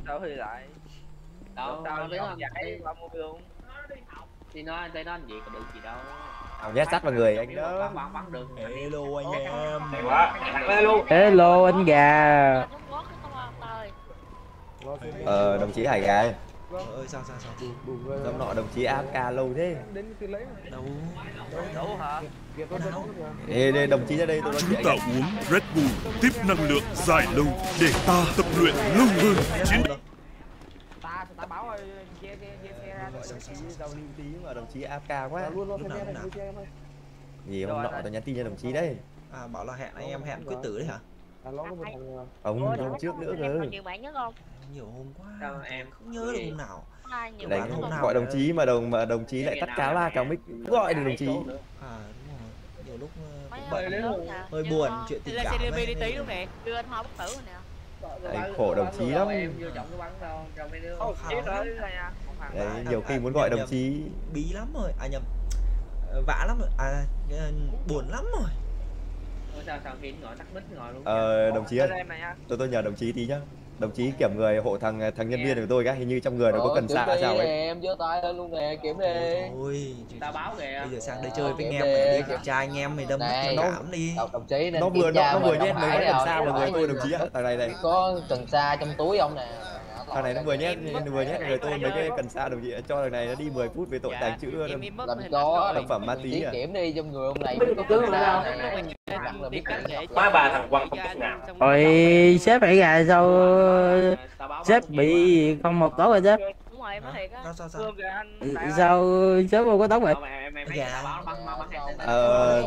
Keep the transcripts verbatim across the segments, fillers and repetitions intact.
Sao thì lại đâu tao tới nó giải ba mươi luôn thì nó tới nó gì có được gì đâu. Ông nhét sắt vào người anh đó. Bắn bắn được. Hello anh em. Hay quá. Hello. Hello anh gà. Ờ đồng chí Hải Gà ơi. Ơi sao sao sao. Dòng nọ đồng chí a ép ca lâu thế. Đâu? đủ hả? Ê, đây đồng chí ra đây tôi nói Chúng chuyện. ta uống Red Bull tiếp năng lượng dài lâu để ta tập luyện lâu hơn. Chiến Ta ta báo ơi, che che che che ra Đồng chí giao lưu tí mà đồng chí a ép ca quá. Lúc nào lúc nào. Gì hôm nọ tôi nhắn tin cho đồng chí đấy. À bảo là hẹn anh em hẹn quyết tử đấy hả? Ông hôm trước nữa cơ. Nhiều bạn nhất không? Nhiều hôm quá. Đâu em Không nhớ được hôm nào. Nhiều Đấy, bạn nhất không? gọi đồng chí mà đồng mà đồng chí lại tắt cá la cáo mic gọi được đồng chí. À đúng rồi. Nhiều lúc Mấy bận ông lớn nha. hơi Nhớ buồn không? chuyện tình lên cảm. xê đê bê ấy. đi tí luôn nè. Đưa anh Hoa bất tử rồi nè. Đấy, khổ đồng chí lắm. Em vô trọng cái bắn đâu cho mấy đứa. Không, chỉ tới đây nha. Đấy, nhiều khi muốn gọi đồng chí Bí lắm rồi. À nhầm. Vã lắm rồi. À buồn lắm rồi. Sao sao khi ngồi tắt mic ngồi luôn. ờ đồng chí ơi, tôi tôi nhờ đồng chí tí nhá. Đồng chí kiểm người hộ thằng thằng nhân viên của tôi cái hình như trong người nó có cần sa sao ấy. Em giơ tay lên luôn nè, kiểm đi. Ôi, Tao báo kìa. bây giờ sang đây chơi với anh Kiểm em đi, đi kiểm- kiểm tra anh em mày đâm Này, nó cảm đi. Đồng, đồng chí nên Nó vừa kiểm tra nó, nó vừa mà nhét đồng mấy hải cái cần nào sa vào người phải tôi đồng chí ạ. Thằng này này. có cần sa trong túi ông nè. Thằng này nó vừa nhét vừa nhét người tôi mấy cái cần sa đồng chí cho thằng này nó đi mười phút về tội tàng trữ Làm có thực phẩm ma túy à. kiểm đi trong người ông này có cần sa nè. Đặt là biết Má bà thằng Quang không chút nào. Ôi sếp Hải Gà sao sếp bị không một tóc rồi sếp? Đúng rồi, em nói thiệt á. Sao sao sao? Sao sếp không có tóc vậy? Gà. Ờ,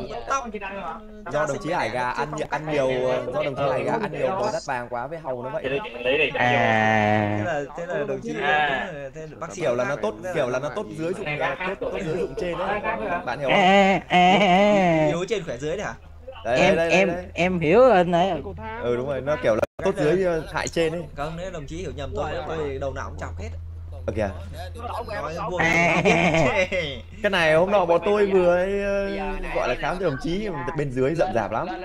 do đồng chí Hải Gà ăn ăn nhiều do đồng chí Hải Gà ăn nhiều đồ đắt vàng quá với hầu nó vậy. Lấy đi. Thế À. là thế là đồng chí À. thế là bác sĩ Kiểu là nó tốt kiểu là nó tốt dưới dụng tốt tốt dưới dụng trên đấy. Bạn hiểu không? À, à, à. yếu trên khỏe dưới đấy hả? Đấy, Em đây, đây, em đây. em hiểu anh này. Ừ đúng rồi, nó kiểu là tốt dưới hại trên ấy. Không, nếu đồng chí hiểu nhầm tôi tôi đầu nào cũng chọc hết. Ờ kìa. Nói vô. À. Cái này hôm nọ bọn tôi vừa ấy, gọi là khám cho đồng chí bên dưới rậm rạp lắm.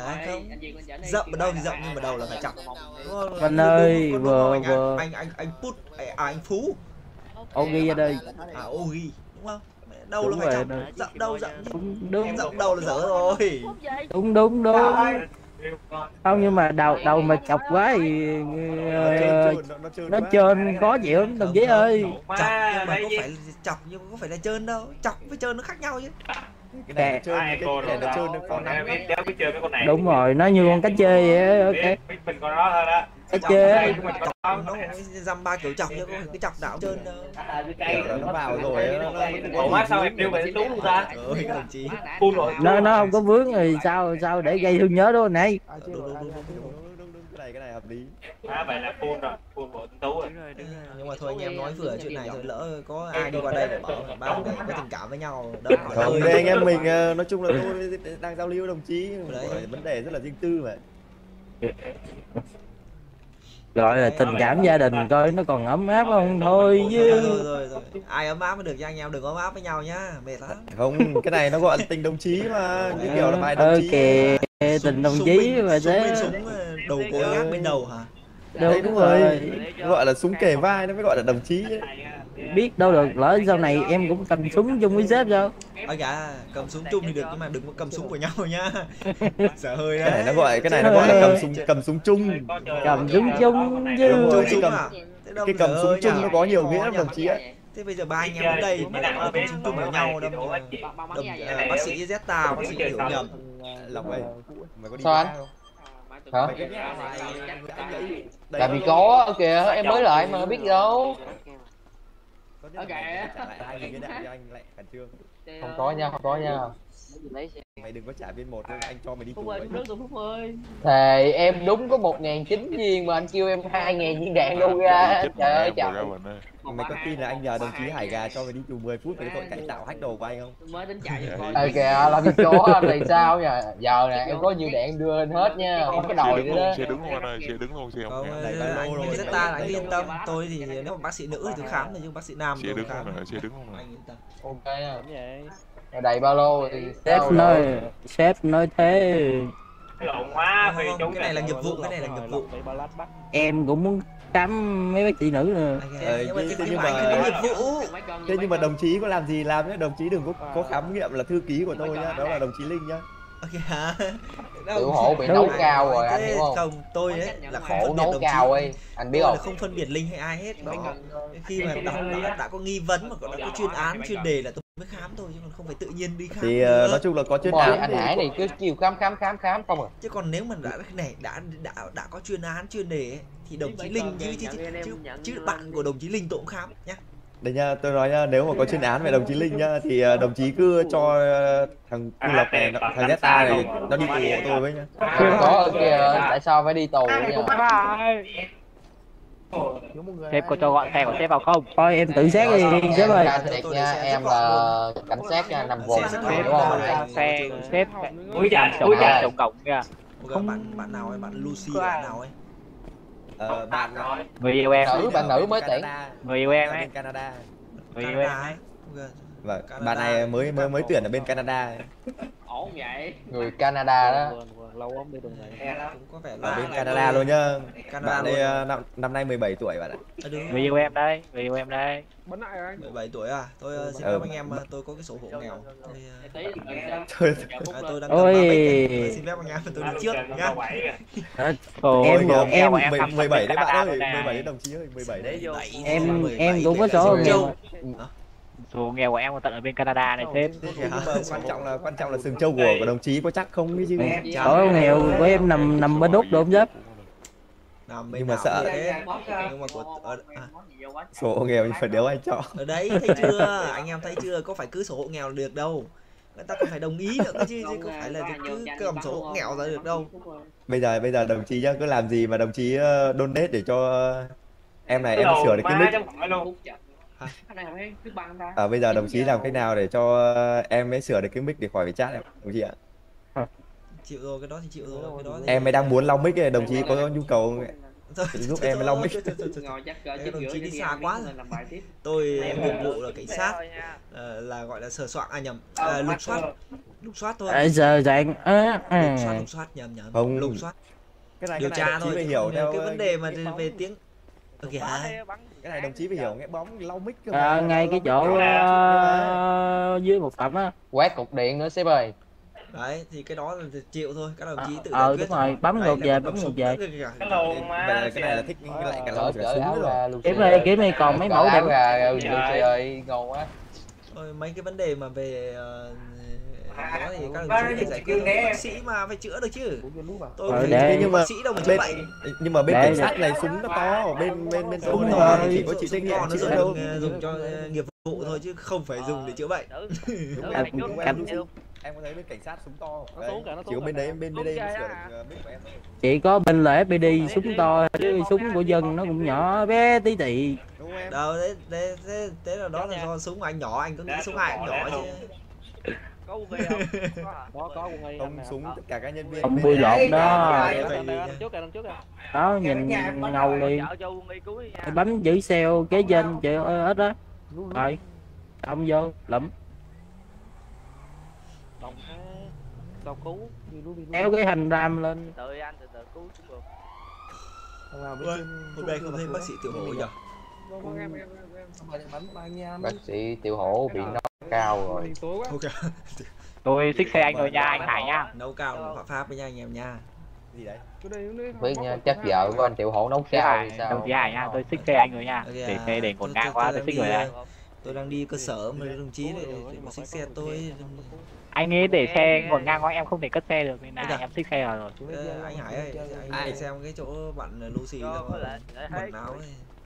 Rậm ở đâu thì rậm nhưng mà đầu là phải chọc. Anh ơi, vừa anh, vừa anh anh anh Put à, anh Phú. ô ghi ra đây. À Ogi đúng không? Đâu Đúng là phải rồi, chọc. đúng. Rậm đâu rậm chứ. Đúng đúng Rậm đầu là dở rồi. đúng đúng đúng. Không nhưng mà đầu đầu mà chọc quá thì ờ, nó trơn khó chịu lắm đồng chí ơi. Chọc nhưng mà có phải chọc nhưng mà có phải là trơn đâu. Chọc với trơn nó khác nhau chứ. Cái này nó trơn, Ai cái cô này nó trơn nó còn còn em biết cháu biết chơi mấy con này. Đúng rồi, nó như con cá chê vậy á. Ok. Biết mình con đó thôi đó. Cá chê. Chọc nó dăm ba kiểu chọc chứ có cái chọc nào trơn đâu. kiểu là nó vào rồi nó Ủa má sao em kêu mày tú luôn ta? Ơi các đồng chí. Phun rồi. Nó nó không có vướng rồi sao sao để gây thương nhớ đó anh ấy. Đúng đúng đúng đúng. cái này cái này hợp lý. Má vậy là phun rồi, phun bộ tú rồi. Nhưng mà thôi anh em nói vừa chuyện này thôi lỡ có ai đi qua đây để bảo ba người có tình cảm với nhau đâu mà Không, hơi đây anh em mình nói chung là tôi đang giao lưu với đồng chí, vấn đề rất là riêng tư mà. Gọi là tình cảm gia đình coi nó còn ấm áp không thôi chứ. rồi rồi rồi ai ấm áp mới được cho anh em đừng ấm áp với nhau nhá mệt lắm. Không, cái này nó gọi là tình đồng chí mà, như kiểu là bài đồng chí. Ok, tình đồng chí mà súng thế. bên súng đầu gối gác bên đầu hả? Đấy đúng rồi, gọi là súng kề vai nó mới gọi là đồng chí ấy. Biết đâu được, lỡ sau này em cũng cầm súng chung với sếp sao. Ôi dạ, cầm súng chung thì được nhưng mà đừng có cầm súng của nhau nhá. Sợ hơi đấy. Cái này nó gọi cái này nó gọi là cầm súng cầm súng chung. Cầm súng chung chứ. Cầm súng cầm, à? cái cầm súng chung nó có nhiều nghĩa lắm đồng chí ạ. Thế bây giờ ba anh em đến đây mà lại cầm súng chung với nhau đâm đâm bác sĩ Zeta, bác sĩ hiểu nhầm. Lộc ơi, mày có đi Sao anh? không? Hả? Mày cái nhà mày anh nghĩ Là vì có kìa, em mới lại mà biết gì đâu. Ok. Hai nghìn cái đạn cho anh lại khẩn trương. Không có nha, không có nha. Mày đừng có trả viên một, anh cho mày đi tù Phúc ơi, vậy. Phúc nước rồi Phúc ơi. Thề em đúng có một ngàn chín viên mà anh kêu em hai ngàn viên đạn đâu ra. Trời ơi trời. Mày có tin là anh nhờ đồng chí Hải Gà cho mày đi tù mười phút về cái tội cải tạo hack đồ của anh không? Mới tính chạy cho coi. Ờ kìa, làm gì có anh thì sao nha. Giờ nè, em có nhiều đạn đưa lên hết nha, không có đòi nữa đó. Xe đứng luôn anh ơi, xe đứng luôn xe Không, không. Này ba lô rồi. anh Zeta là anh yên tâm. Tôi thì nếu mà bác sĩ nữ thì tôi khám thôi nhưng bác sĩ nam Xe tôi đứng khám. luôn rồi, xe đứng luôn rồi. Anh yên tâm. Ok nha. Đầy ba lô thì Sếp sao nói rồi? sếp nói thế. Lộn quá Không, vì không, chúng cái này là nghiệp vụ, cái này là nghiệp vụ. Em cũng muốn khám mấy bác chị nữ nữa. Ờ, nhưng mà thế thế nhưng nhưng mà mà- nghiệp vụ. Thế nhưng mà đồng chí có làm gì làm nhé, đồng chí đừng có có khám nghiệm là thư ký của tôi nhá, đó là đồng chí Linh nhá. Ok hả? Tiểu hổ bị nấu cao rồi anh Thế hiểu không? Không, tôi đấy là không Hổ phân biệt nấu đồng cao chí. ấy, anh biết Tôi không? là không phân biệt Linh hay ai hết đó. Khi mà đã, đã, đã có nghi vấn mà có đã có chuyên án chuyên đề là tôi mới khám thôi, chứ còn không phải tự nhiên đi khám. Thì được. uh, nói chung là có chuyên Bồi, án anh thì Hải này cứ chiều khám khám khám khám không à. Chứ còn nếu mà đã này đã đã đã có chuyên án chuyên đề ấy, thì đồng chí Linh chứ chứ, chứ, chứ, chứ bạn của đồng chí Linh tôi cũng khám nhá. đây nha, tôi nói nha, nếu mà có chuyên án về đồng chí Linh nhá thì uh, đồng chí cứ cho uh, thằng Cu Lộc này, thằng Zeta này nó đi tù hộ tôi với nhá. Có ở kia tại sao phải đi tù nhỉ? Sếp có cho gọi xe của sếp vào không? Thôi em tự xét đi sếp ơi. Ra thiệt nha, em là cảnh sát nha, nằm vùng đúng không? Xe sếp Úi chà, chồng úi chà. chồng cổng kìa. Ok, bạn bạn nào ấy, bạn Lucy bạn nào ấy? Ờ, bạn Người yêu em, Nữ bạn nữ mới tuyển. người yêu em ở ấy, bên Canada. người yêu Canada em. ấy. Ok. Và Canada. bạn này mới mới mới tuyển ở bên Canada ấy. Ổn vậy. Người Canada đó. Lâu không đi đường này. Cũng có vẻ Ở là bên Canada luôn nhá. Canada Bạn luôn. đây uh, năm năm nay mười bảy tuổi bạn ạ. À, đúng. Người yêu em đây, người yêu em đây. mười bảy tuổi à? Tôi uh, xin Ừ. phép anh em, uh, tôi có cái sổ hộ nghèo. Tôi, uh, Tí Trời à, tôi đang cầm Ôi. ba bịch này. Tôi xin phép anh em tôi đi trước nhá. Ồ, em em em em em em mười bảy đấy bạn ơi, này. mười bảy đồng chí ơi, mười bảy đấy. Em mười bảy em cũng có tuổi số là nghèo. Sừng Châu. Số nghèo của em còn tận ở bên Canada này sếp. Thế nhưng mà quan trọng là quan trọng là sừng trâu của của đồng chí có chắc không ấy chứ. Số nghèo của em nằm nằm bên Úc đúng không sếp? Nằm bên Nhưng mà nào sợ. cũng thế. Nhưng mà của ở, à, Sổ nghèo thì phải đéo ai cho. ở đấy thấy chưa? Anh em thấy chưa? Có phải cứ sổ hộ nghèo là được đâu. Người ta còn phải đồng ý nữa cơ chứ, chứ không phải là cứ cầm sổ hộ nghèo ra được đâu. Bây giờ bây giờ đồng chí nhá, cứ làm gì mà đồng chí uh, donate để cho em này em sửa được cái mic. À, bây giờ đồng chí làm cách nào để cho uh, em ấy sửa được cái mic để khỏi phải chat em, đồng chí ạ? Chịu rồi, cái đó thì chịu rồi, cái đó thì... Em mới đang muốn long mic ấy, đồng chí có nhu cầu Thôi, giúp thôi, em thôi, long mic. thôi, thôi, thôi, thôi. ngồi chắc Cái trước đồng giữa chí đi đi xa ăn quá miếng rồi. làm bài tiếp. Tôi nghiệp vụ là cảnh sát, ờ, là gọi là sờ soạn, à nhầm, à, lục soát, lục soát thôi. À, giờ dạng à, Lục à. soát, lục soát nhầm nhầm. Không. Lục soát, Cái này điều cái này tra đồng chí thôi. phải chứ hiểu không- theo cái vấn đề mà cái, về tiếng. Ok hả? cái này đồng chí phải hiểu nghe bóng long mic cơ À, mà. ngay cái chỗ uh, dưới một phẩm á. Quét cục điện nữa sếp ơi. Đấy thì cái đó là chịu thôi, các đồng chí tự Ờ giải quyết đúng rồi, bấm Đấy ngược là về, cầm bấm ngược súng về. nữa kìa. Cái lồn mà. Vậy là cái này là thích lại cả Cỡ long sửa cỡ súng áo nữa rồi. ra Lucy. Kiếm ơi, kiếm ơi, còn mấy Cỡ mẫu áo đẹp. ra Lucy ơi, ngon quá. Thôi, mấy cái vấn đề mà về ờ, đó thì các đồng chí phải giải quyết thôi. Bác sĩ mà phải chữa được chứ. Tôi Ờ, phải để- để nhưng mà bác sĩ đâu mà chữa bên bệnh. nhưng mà bên Để- cảnh sát này súng nó to, bên bên bên tôi Đúng này rồi. chỉ có chịu trách nhiệm nó chữa dùng, đâu. dùng cho ờ, nghiệp vụ thôi chứ không phải dùng để chữa bệnh. Đúng À, em, đúng cảnh- em, em có thấy bên cảnh sát súng to. Nó Đấy, xuống kìa, nó chỉ có xuống bên kìa. đấy bên bên đây mới sửa được À. uh, mic của em thôi. Chỉ có bên là ép pê đê súng to chứ súng của dân nó cũng nhỏ bé tí tị. Đúng không em? Đâu đấy, đấy, thế, thế là đó là do súng của anh nhỏ, anh cứ nghĩ súng ai cũng nhỏ chứ. Có quân y không? Có hả? Có có quân y. Không súng tất cả các nhân viên. Ông bên bươi này. lộn đó. Phải Đằng đi nha. trước kìa, đằng trước kìa. Đó nhìn ngầu liền. Chợ cho quân y cuối nha. Bấm giữ xeo kế trên chợ ít đó. Rồi. Ông vô lụm. Đồng thế. Sao cứu? Kéo cái hành ram lên. Tự anh từ từ cứu cũng được. Ôi, hôm nay không thấy bác sĩ tiểu hổ nhỉ? Bác sĩ Tiểu Hổ bị nấu cao rồi. Ok. Tôi xích xe anh rồi nha, anh Hải nha. Nấu cao phạm pháp với nha anh em nha. Gì đấy? Biết nha, chắc vợ của anh Tiểu Hổ nấu cao thì sao? Đồng chí Hải nha, tôi xích xe anh rồi nha. Ok Để à, xe để tôi- ngổn tôi- ngang quá, tôi tôi đang xích đi, người đây. Tôi đang đi cơ sở mà đồng chí để, để mà xích xe tôi. Anh ấy để xe ngổn ngang quá, em không thể cất xe được nên Ôi là dạ. em xích xe rồi. Ờ, anh Hải ơi, anh Ai? đi xem cái chỗ bạn Lucy đâu Có lại- lại thấy. quần áo ấy.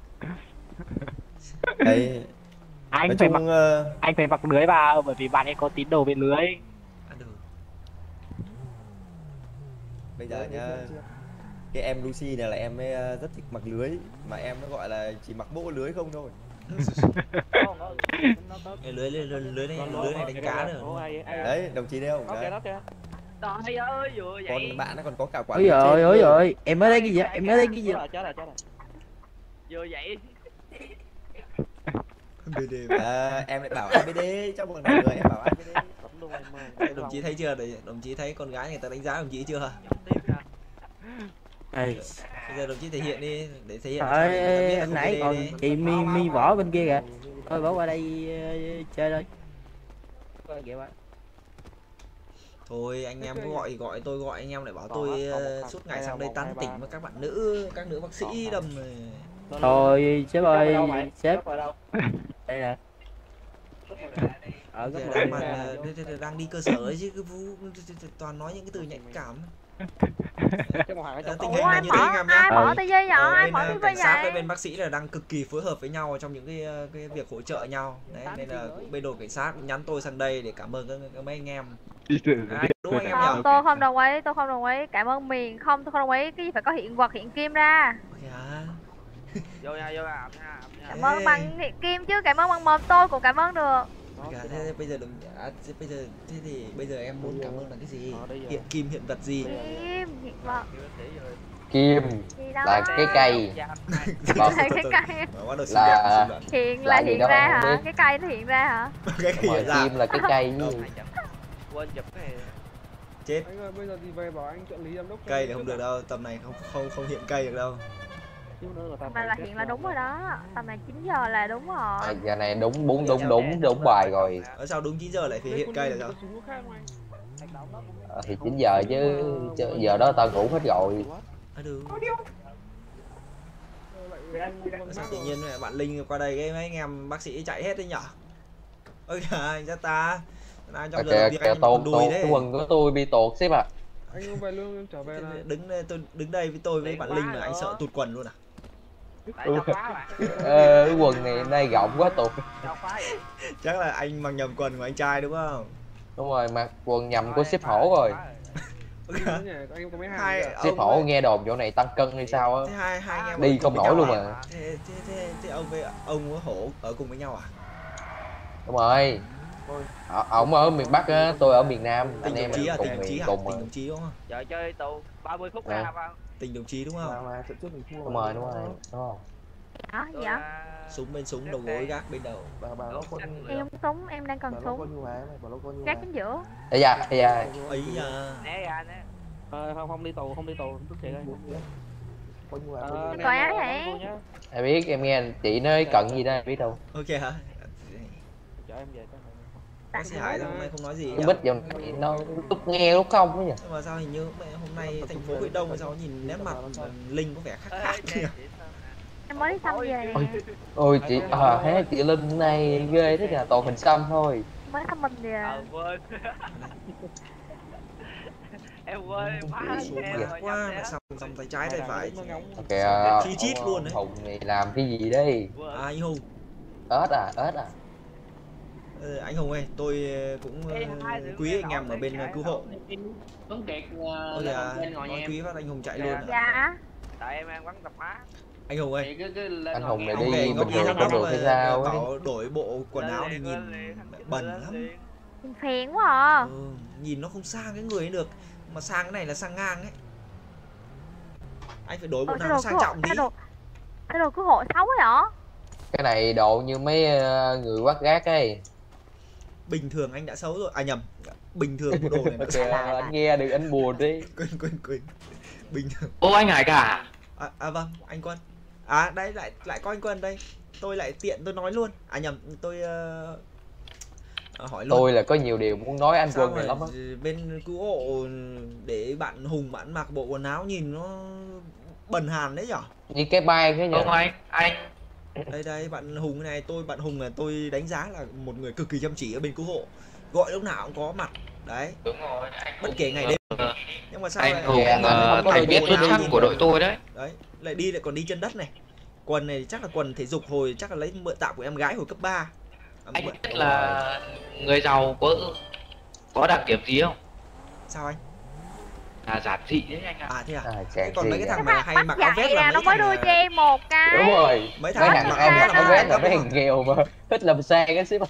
Đấy. Anh Nói phải mặc chung ờ, anh phải mặc lưới vào bởi vì bạn ấy có tín đồ bên lưới. À, được. bây giờ nhá, cái em Lucy này là em ấy ờ, rất thích mặc lưới, mà em nó gọi là chỉ mặc bộ lưới không thôi. Cái lưới lưới lưới lưới này lưới này đánh cá nữa. Đấy, đồng chí thấy không? Ok Đấy. đó kìa. Trời ơi vừa vậy. Còn bạn nó còn có cả quả Ôi bí giời trên ôi nữa. rồi, em mới thấy cái gì? Em mới thấy cái gì? Chết rồi, chết rồi, chết rồi. Vừa vậy. bê đê. À, em lại bảo a bê đê trong một này người em bảo a bê đê. Đồng chí thấy chưa? Đấy, đồng chí thấy con gái người ta đánh giá đồng chí chưa? Tiếp ra. Ê, Bây giờ đồng chí thể hiện đi để thể hiện. trời ơi, anh nãy còn chị mi mi võ bên kia kìa. Thôi bỏ qua đây uh, chơi thôi. Coi kìa bạn. Thôi anh em cứ gọi gọi tôi gọi anh em lại bảo tôi uh, suốt ngày sang đây tán tỉnh với các bạn nữ, các nữ bác sĩ đâm rồi. Thôi sếp ơi, sếp. Đây nè. Ở Giờ góc đang, độ mà, đang đi cơ sở ấy chứ, cứ vũ toàn nói những cái từ nhạy cảm. Tình hình là như thế anh em nhá. Ai bỏ tay dây nhỏ, ai Bên bỏ uh, tay cảnh dây sát với vậy? bên bác sĩ là đang cực kỳ phối hợp với nhau trong những cái uh, cái việc hỗ trợ nhau. Đấy nên là bên đội cảnh sát nhắn tôi sang đây để cảm ơn các, các mấy anh em. Đấy, đúng anh em Không, nhỉ? tôi không đồng ý, tôi không đồng ý. Cảm ơn miền, không tôi không đồng ý. Cái gì phải có hiện vật hiện kim ra. Dạ. Vô nha, vô nha, nha. Cảm ơn bằng hiện kim chứ, cảm ơn bằng mồm tôi cũng cảm ơn được. Dạ, thế bây giờ đừng à, thế bây giờ thế thì bây giờ em muốn cảm ơn là cái gì? Hiện kim hiện vật gì? Kim, hiện vật. Kim Gì đó? là cái cây. Là cái cây. Là Hiện là là gì hiện đó ra không hả? biết. Cái cây nó hiện ra hả? Cái Đúng rồi, hiện ra. kim là cái cây với gì? Quên chụp cái này. Chết. Anh ơi, bây giờ thì về bảo anh trợ lý giám đốc. Cây thì không được đâu, tầm này không không không hiện cây được đâu. Mà là hiện là đúng rồi đó. Tầm này chín giờ là đúng rồi. À, giờ này đúng đúng đúng đúng đúng bài rồi. Ở sao đúng chín giờ lại phải hiện cây là sao? À, thì chín giờ chứ, chứ giờ đó tao ngủ hết rồi. À, được. Sao tự nhiên bạn Linh qua đây cái mấy anh em bác sĩ chạy hết đấy nhở? Ôi kìa anh ra ta. Ai trong giờ làm việc anh tột đùi tột đấy. cái quần của tôi bị tột xếp à. Anh không về luôn trở về là đứng đây tôi đứng đây với tôi với bạn Linh mà anh sợ tụt quần luôn à? Ờ, cái quần này nay rộng quá tụt. Chắc là anh mặc nhầm quần của anh trai đúng không? Đúng rồi, mặc quần nhầm của ship hổ rồi. Hai Ship hổ nghe đồn chỗ này tăng cân hay sao á. Hai hai anh em đi không nổi luôn mà. Thế thế thế, thế ông với ông với hổ ở cùng với nhau à? Đúng rồi. Ổng ở miền Bắc á, tôi ở miền Nam. Tình Anh em đồng chí à, cùng tình đồng chí miền à, cùng tình mà. đồng chí đúng không? Giờ chơi tù ba mươi phút ra không? Tình đồng chí đúng không? Đúng rồi, đúng rồi. Đúng rồi. Đó, gì vậy? Súng bên súng, đầu gối gác bên đầu. Em không súng, em đang cần súng. Gác chính giữa. Ây da, ây da. Ấy à. Né ra né. Ờ, không không đi tù, không đi tù, tức thiệt ơi. Ờ, coi ái hả? Em biết, em nghe chị nói cận gì đó, em biết đâu. Ok hả? Chở em về tới. Bác sĩ Hải hôm nay không nói gì nhỉ? Không biết dòng nó lúc nghe lúc không ấy nhỉ. Nhưng mà sao hình như hôm nay thành phố Huy Đông sao nhìn nét mặt Linh có vẻ khác khác nhỉ? Em mới đi xăm về nè. Ôi chị, à thế chị Linh hôm nay ghê thế là toàn hình xăm thôi. Mới xăm mình về. Ờ quên. Em quên má Xuống đẹp quá mà xăm xăm tay trái tay phải. Ok, chi chít luôn đấy. Hùng này làm cái gì đây? À, anh Hùng. Ếch à, ếch à. Ừ, anh Hùng ơi, tôi cũng uh, quý anh em ở bên uh, cứu hộ. Tuấn Kiệt Ôi dạ, nói quý phát anh Hùng chạy luôn. Dạ. Tại em đang bắn tập má. Anh Hùng ơi, anh Hùng này ông đi về bình ngóc thường nghiêng không được hay sao ấy. bảo đổi bộ quần áo thì nhìn bẩn lắm. Nhìn phèn quá à. Ừ, nhìn nó không sang cái người ấy được, mà sang cái này là sang ngang ấy. Anh phải đổi bộ nào nó sang trọng tí. Cái đồ cứu hộ xấu ấy hả? Cái này độ như mấy người quát gác ấy. Bình thường anh đã xấu rồi, à nhầm, bình thường bộ đồ này nó xấu. Anh nghe được anh buồn đi. Quên quên quên. Bình thường. Ô anh Hải cả. À, à vâng, anh Quân. À đây lại lại có anh Quân đây. Tôi lại tiện tôi nói luôn. À nhầm, tôi uh, hỏi luôn. Tôi là có nhiều điều muốn nói anh Sao Quân này lắm á. Bên cứu hộ để bạn Hùng bạn mặc bộ quần áo nhìn nó bẩn hàn đấy nhở? Như cái bay cái nhở? Không anh, anh. Đây đây bạn Hùng này, tôi bạn Hùng là tôi đánh giá là một người cực kỳ chăm chỉ ở bên cứu hộ. Gọi lúc nào cũng có mặt. Đấy. Đúng rồi, anh bất kể ngày đêm. Nhưng mà sao anh lại Hùng là thành viên xuất sắc của đội tôi đấy. Đấy, lại đi lại còn đi chân đất này. Quần này chắc là quần thể dục hồi chắc là lấy mượn tạm của em gái hồi cấp ba. À, anh biết là người giàu có có đặc điểm gì không? Sao anh? À giản dị đấy anh ạ. À thế à? À, thế còn mấy cái thằng mà hay mặc áo vest là nó mới đưa cho em một cái. Đúng rồi. Mấy thằng thằng em mặc áo vest là mấy thằng nghèo mà thích làm xe cái xíu.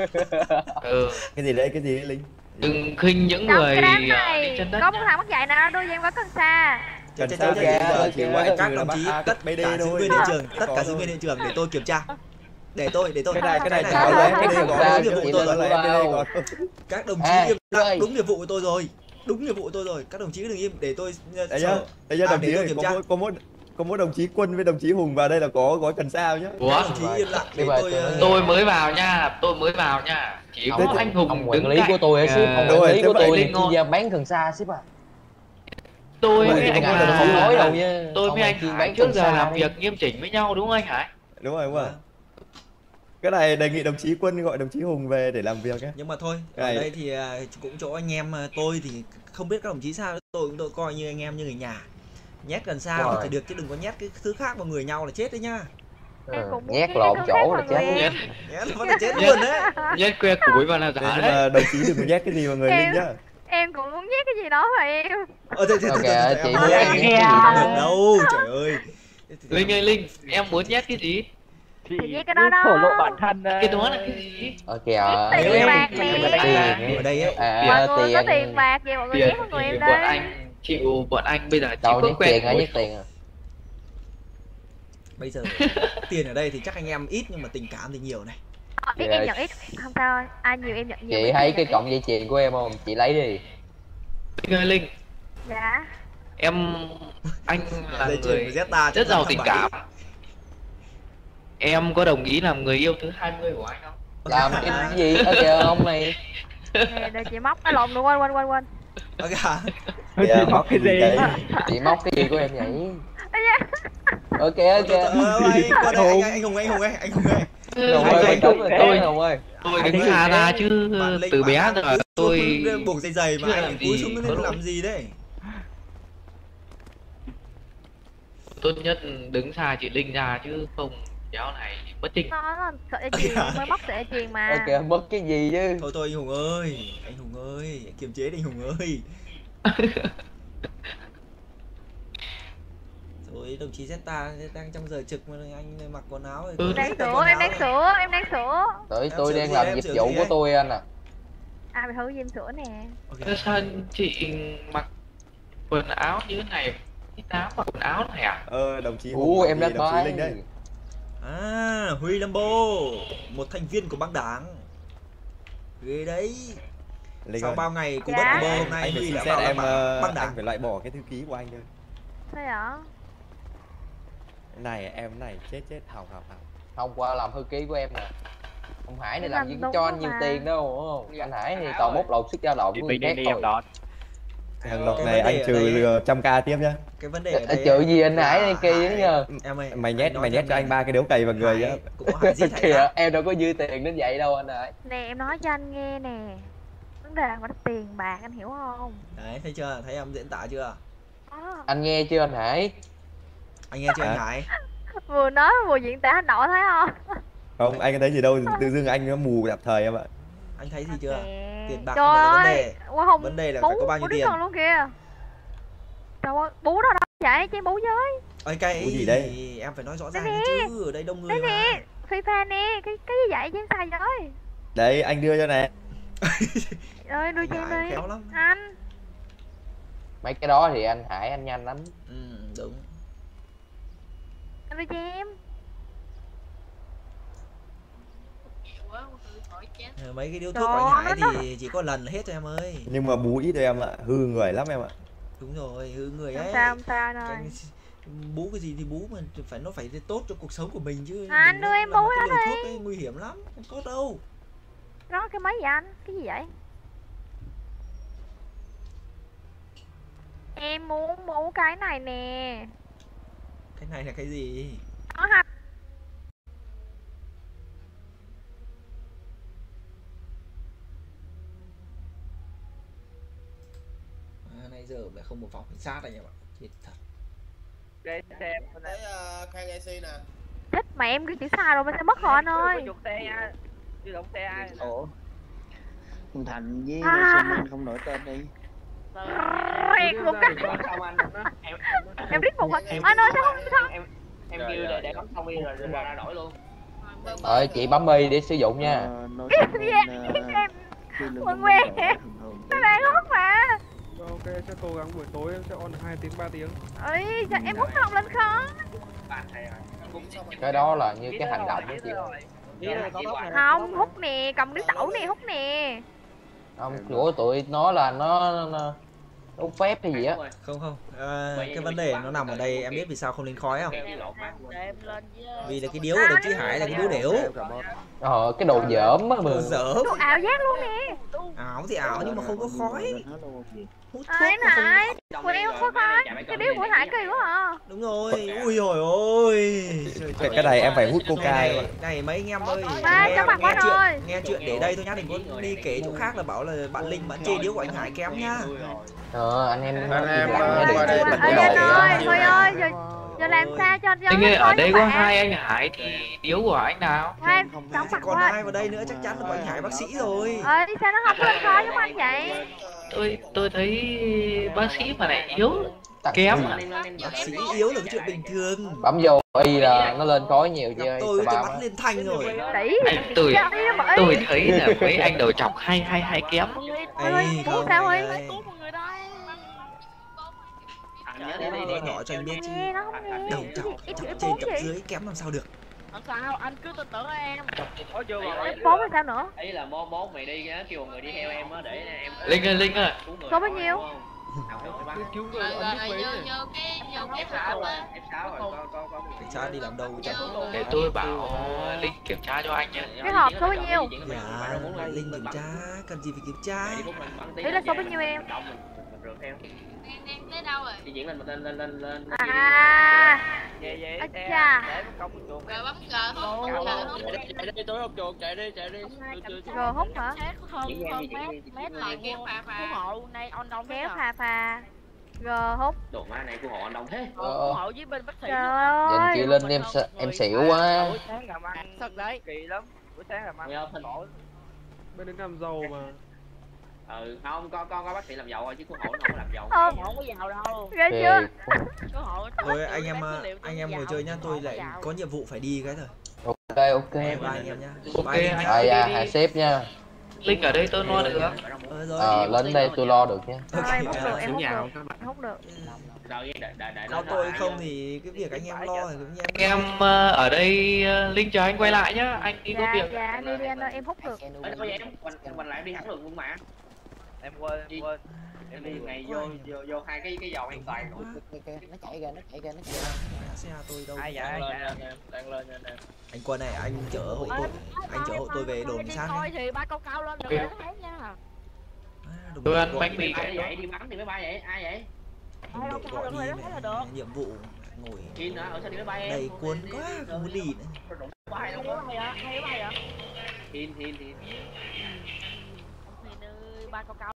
Ừ. Cái gì đấy, cái gì đấy Linh? Đừng khinh những Trong người cái này, đi chân đất. có một thằng mất dạy nào đưa cho em gói cần sa. Chờ chờ chờ chờ chỉ ngoài các đồng chí tất cả giữ nguyên hiện trường, tất cả giữ nguyên hiện trường để tôi kiểm tra. Để tôi, để tôi. Cái này, cái này có đấy, cái này có có nghiệp vụ tôi rồi. cái này có. Các đồng chí im lặng đúng nghiệp vụ của tôi rồi. đúng nhiệm vụ của tôi rồi. Các đồng chí cứ đừng im để tôi Đấy nhá, sợ. đấy nhá À, đồng để chí tôi ơi, kiểm có tra. mỗi có mỗi có mỗi đồng chí Quân với đồng chí Hùng vào đây là có gói cần sao nhá. Ủa? Các đồng chí im lặng để Đi về, tôi tôi ờ, Tôi mới vào nha, tôi mới vào nha. Chỉ có Ông- anh Hùng ông đứng quản lý cạnh, của tôi ấy ship, ờ, ông đúng quản rồi, lý thế của vậy tôi Linh chuyên thôi. gia bán cần sa ship à. Tôi Vậy với thì anh không Ngài phải không là- nói đâu Hải, nha. tôi Ông với là anh chuyên Hải bán trước cần giờ sa làm đi. việc nghiêm chỉnh với nhau đúng không anh Hải? Đúng rồi, đúng rồi. Vâng. Cái này đề nghị đồng chí Quân gọi đồng chí Hùng về để làm việc ấy. Nhưng mà thôi, ở Này. đây thì à, cũng chỗ anh em à, tôi thì không biết các đồng chí sao, tôi cũng tôi coi như anh em như người nhà. Nhét gần sao Rồi. thì được chứ đừng có nhét cái thứ khác vào người nhau là chết đấy nhá. Em Ừ, cũng muốn nhét nhét lộn cái chỗ khác là vào chết. người em. Nhét là vẫn là chết luôn đấy. Nhất que củi vào là Thế giả nhưng đấy. mà đồng chí đừng có nhét cái gì vào người Em- Linh nhá. Em cũng muốn nhét cái gì đó vào em. Ờ, thế, thế, Ok, thế, thế, thế, chị em muốn ơi, em em nhét nhét cái gì không đó. được đâu, trời ơi. Linh ơi Linh, em muốn nhét cái gì? Thì Thì nhét cái đó đó. thổ lộ bản thân ờ, Cái đó là cái gì? Ok, Tiền Nếu bạc em- nè. tiền ở đây ấy, à, Mọi người có tiền tiền bạc vậy mọi người Tiền nhét vào người thì em bọn đây. anh chịu, bọn anh bây giờ chỉ đâu có nhét quen tiền hả, củi. nhét tiền à. bây giờ tiền ở đây thì chắc anh em ít nhưng mà tình cảm thì nhiều này. Ờ, ít em nhận ít. Không sao, ai nhiều em nhận nhiều. Chị ít thấy em cái nhận cọng ít. dây chuyền của em không, chị lấy đi. Linh ơi Linh, Dạ. em anh là Dây chuyền người của Zeta rất giàu trăm tình năm mươi bảy. cảm. Em có đồng ý làm người yêu thứ hai mươi của anh không? Làm cái gì ở kìa ông này. Nè, để chị móc. À lộn rồi, quên quên quên quên. Ok hả? Thì, à, móc cái gì đấy. Chị móc cái gì của em vậy. Ây da. Ok Ờ, ok. ờ, anh, qua đây, anh, anh Hùng, anh Hùng ơi, anh Hùng ơi. Hùng Anh- ơi, anh- cấm rồi, tôi- Hùng ơi. Tôi Anh đứng ơi, xa ra chứ Bạn Linh, từ bạn bé đang giờ cúi tôi xuống buộc dây giày mà chưa anh làm cúi gì xuống có nó lỗi. làm gì đấy? tốt nhất đứng xa chị Linh ra chứ không kéo này bất trinh. Nó là sợi dây chuyền mới móc sợi dây chuyền mà. Ok, mất cái gì chứ. Thôi thôi anh Hùng ơi, anh Hùng ơi, kiềm chế đi anh Hùng ơi. Rồi đồng chí Zeta đang trong giờ trực mà anh mặc quần áo thì Ừ. có Đang thích mặc sửa, quần em áo đang này. sửa, em đang sửa. Tôi Em tôi sửa đang gì làm em dịch sửa vụ gì của ấy? tôi anh à. À mày thử em sửa nè. Ok. Sao chị mặc quần áo như thế này? Cái áo mặc quần áo này à? Ờ đồng chí Ú Hùng em vì đánh đồng chí bài. Linh đấy. À, Huy Lambo, một thành viên của băng đảng. Ghê đấy. Linh Sau ơi, bao ngày cú Dạ. bất của bơ hôm nay anh phải Huy xin đã xét vào em, băng ờ, băng anh đảng. phải loại bỏ cái thư ký của anh thôi. Sao vậy? Cái này em cái này chết chết hỏng hỏng hỏng. Hôm qua làm thư ký của em nè. Ông Hải này Em làm làm gì đúng cho anh rồi nhiều mà. tiền đâu đúng không? Anh Hải thì toàn bốc lột sức lao động của người khác thôi. Thằng Cái Lộc này vấn đề anh ở trừ đây- lừa trăm k tiếp nhá. Cái vấn đề ở đây Chữ gì anh là Hải này kỳ đó Hải- nhờ. Em ơi, Mày nhét nói mày nhét cho em anh này, ba cái điếu cày vào người nhá. Hải cũng có Hải gì thay Kìa, lắm. em đâu có dư tiền đến vậy đâu anh Hải. Nè em nói cho anh nghe nè. Vấn đề là tiền bạc anh hiểu không? Đấy, thấy chưa? Thấy em diễn tả chưa? Đó. Anh nghe chưa anh Hải? Anh nghe chưa anh Hả? Hải? Vừa nói vừa diễn tả hành động thấy không? Không, anh có thấy gì đâu, tự dưng anh nó mù đạp thời em ạ. Anh thấy gì chưa? Nè. Tiền bạc Trời không phải là vấn ơi, đề. Hoa Hùng Vấn đề là bú, phải có bao nhiêu bú đứa tiền. con luôn kìa. Trời ơi, bú đâu đâu vậy cho em bú với. Ôi cái Ủa gì gì đấy? em phải nói rõ Đây ràng nè. chứ, ở đây đông người Đây mà. nè, Phi Pha nè, cái cái gì vậy cho em xài với. Đấy, anh đưa cho này. Ơi đưa Anh cho em Hải đi. khéo lắm. Anh, Mấy cái đó thì anh Hải anh nhanh lắm. Ừ, đúng. anh đưa cho em. Ờ, mấy cái điếu Trời thuốc của anh Hải ơi, nó- thì chỉ có lần là hết thôi em ơi. Nhưng mà bú ít cho em ạ, hư người lắm em ạ. Đúng rồi, hư người Không ấy. sao, không sao anh ơi. Cái- bú cái gì thì bú mà phải nó phải tốt cho cuộc sống của mình chứ. À, anh Đừng đưa có em làm bú một cái nó liều đi. thuốc ấy nguy hiểm lắm, không tốt đâu. Đó cái máy vậy anh? Cái gì vậy? Em muốn bú cái này nè. Cái này là cái gì? Nó hạch. À, nãy giờ lại không một phòng cảnh sát anh em ạ. Chết thật. Để xem. Thấy uh, Khang e xê nè. Thích mà em cái chữ sai rồi, mình sẽ mất rồi anh ơi. Chuột xe nha. Chứ động xe ai. Ủa? Con Thành với À. Xuân Minh không nổi tên đi. Rẹt luôn cái. Sao anh em Em rít một hồi. em Anh ơi sao không sao? em em kêu để để bấm xong đi rồi rồi ra đổi luôn. Rồi chị bấm mi để sử dụng nha. Ờ, nói Em chung em nên, em ờ, em. khi lương Mọi tâm người. độ thường thường Nó đang hốt mà. Ok, sẽ cố gắng buổi tối em sẽ on hai tiếng ba tiếng. Ơi, sao em hút không lên không? Cái đó là như cái hành động đó chị. Không, hút nè, cầm điếu tẩu nè, hút nè. Không, của tụi nó là nó, nó Đấu phép hay gì á. Không không, à, cái vấn đề nó nằm ở đây, em biết vì sao không lên khói không? Vì là cái điếu của đồng chí Hải là cái điếu đểu. Ờ, cái đồ dởm á mà. Đồ dởm. Đồ ảo giác luôn nè. Ảo thì ảo nhưng mà không có khói. Hút thuốc Ấy mà không này, của em không có khói. Cái điếu của Hải kỳ quá à. Đúng rồi, ui rồi ôi. Cái, cái này em phải hút coca. Này, này mấy anh em ơi, Ba, nghe, cho mặt nghe quá chuyện, rồi. nghe chuyện để đây thôi nhá, đừng có đi kể chỗ khác là bảo là bạn Linh bạn chê điếu của anh Hải kém nhá. Ờ, anh em Anh em lặng qua đây mình Ê đổi anh ơi, á. thôi ơi, giờ, giờ làm sao cho cho Linh ơi, nó ở khói đây cho có bạn. hai anh Hải thì điếu của anh nào? Hai, chóng mặt Còn quá. ai vào đây nữa chắc chắn là của anh Hải bác sĩ rồi. Ơi, sao nó không lên khói giống anh vậy? Tôi tôi thấy bác sĩ mà lại yếu kém à? Bác sĩ yếu là cái chuyện bình thường. Bấm vô y là nó lên khói nhiều chứ. Gặp tôi tôi bắt lên thanh rồi. Tỷ. Anh tôi tôi thấy là mấy anh đầu chọc hay hay hay kém. Ê, không sao này, ấy? này. Nói nhỏ cho anh biết chứ. Nghe nó không nghe. Đầu chọc, chọc trên chọc dưới kém làm sao được. Không sao, anh cứ tin tưởng em. Có chưa rồi. Bốn là sao nữa? Ý là mốt mốt mày đi á, kêu người đi theo em á để em. Linh ơi, Linh ơi. Số bao nhiêu? Cứu người anh biết mấy này. F sáu rồi, F sáu rồi, con con con. Cảnh sát đi làm đâu chả. Để tôi bảo Linh kiểm tra cho anh nhé. Cái hộp số bao nhiêu? Dạ, Linh kiểm tra, cần gì phải kiểm tra. Ý là số bao nhiêu em? Tới đâu rồi? Di chuyển lên lên lên lên lên. À. Về về À, xe chà. để công chuột. Rồi bấm cờ không? Chạy đi tối hộp chuột, chạy đi chạy đi. Rồi hút hả? Mét lại kéo phà phà. Hộ nay on đông Kéo phà phà. Rồi hút. Đồ má này của họ anh đông thế. Hộ với bên bác sĩ. Trời Nhìn ơi. chị Linh em sợ- em xỉu quá. Buổi sáng làm ăn thật đấy. Kỳ lắm. Buổi sáng làm ăn. Bên đến làm giàu mà. Ừ, không, con con có bác sĩ làm giàu thôi chứ của hộ nó không có làm giàu. Ờ. Không có giàu đâu. Ghê chưa? Có hộ. Thôi anh em anh em ngồi chơi nhá, tôi lại có nhiệm vụ phải đi cái rồi. Ok ok. Bye bye anh em nhá. Ok Bye anh. Rồi à, hạ sếp nha. Linh ở đây tôi lo được. Ờ rồi. Ờ, lên đây tôi lo được nha. Rồi em hút được, em hút được. Em hút được. Rồi đợi đợi đợi Có tôi không thì cái việc anh em lo thì cũng Anh em. em ờ, ở đây ờ, Linh chờ anh quay lại nhá. Anh đi có Dạ, việc. dạ, đi đi anh ơi, em hút được. Ở đâu vậy em? Quanh quanh lại đi hẳn được luôn mà. Em quên, em quên. Em đi ngày vô vô vô hai cái cái dầu an toàn luôn. Nó chạy kìa, nó chạy kìa, nó chạy. Xe tôi đâu. Ai dạ, ai dạ. Đang lên nha em. Anh Quân này, anh chở hộ tôi. Anh chở hộ tôi về đồn cảnh sát Thôi nhá. thì ba cao cao lên được để thấy nha. À, đừng Tôi có ăn gọi bánh mì. Ai vậy? Đi bắn thì máy bay vậy? Ai vậy? đừng được gọi đi mẹ. Nhiệm vụ ngồi Kiên hả? Ở sao đi máy bay em? đầy cuốn quá không muốn đi nữa. Bay đâu Hay vậy? Hay vậy? Kiên Kiên Kiên. Ba cao cao